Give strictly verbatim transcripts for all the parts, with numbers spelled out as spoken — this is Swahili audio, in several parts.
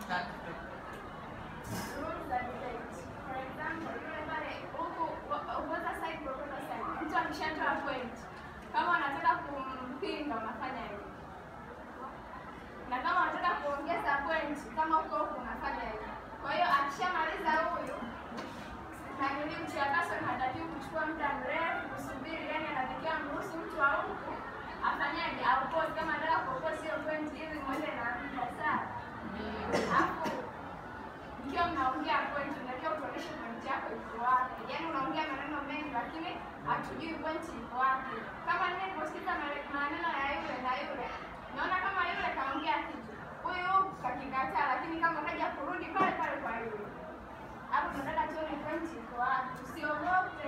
Rules za debate. For example, yule pale huku ugoza side kugoza side. Mtu akishatoa point. Kama unataka kumpinga unafanya hivi. Na kama unataka kuongeza point kama uko huko unafanya hivi. Kwa hiyo akishamaliza huyu na yule mtu ya person hatakiwi kuchukua muda mrefu kusubiri, yani anatakiwa mruhusu mtu wa huku afanyaje au pause kama anataka kupause hiyo point ili muende na muda sawa. Hapo ndio mnaongea point, unatakiwa kuonesha point yako iko wapi. Yaani unaongea maneno mengi lakini hatujui point iko wapi. Kama nini kusikiza maneno ya yule na yule. Naona kama yule kaongea kitu. Huyu kakikataa lakini kama kaja kurudi pale pale kwa yule. Hapo tunataka tuone point iko wapi. Usiogope.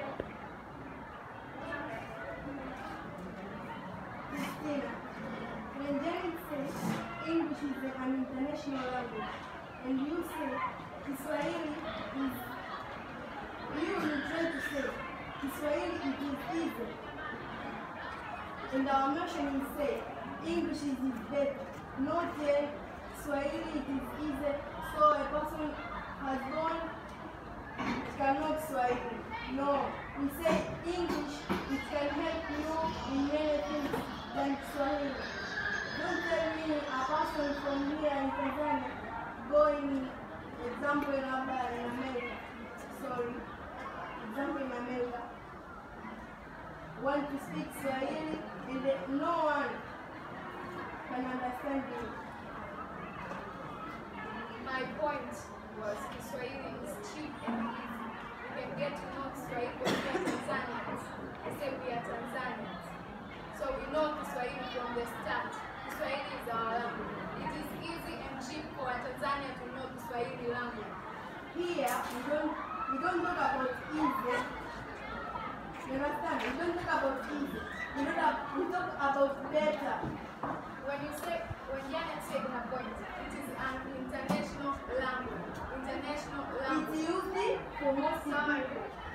When Janet says English is an international language, and you say Kiswahili is, you will try to say Kiswahili it is easy, and our motion will say English is better, not yet Swahili it is easy, so a person has gone cannot Swahili. No, we say English it can help you in many things than Swahili. Don't tell me a person from here in Tanzania going, example in America, sorry, example in America, want to speak Swahili and no one can understand you. My point was Kiswahili is cheap and easy. You can get to know Kiswahili when we are Tanzanians. I say we are Tanzanians. So we know Kiswahili from the start. Kiswahili is our language. It is easy and cheap for a Tanzania to know Kiswahili language. Here, we don't, we don't talk about easy. You understand? We don't talk about easy. We, don't have, we talk about better. When you say, when Janet said in a point, it is an international language. International language. It's used for most Sorry.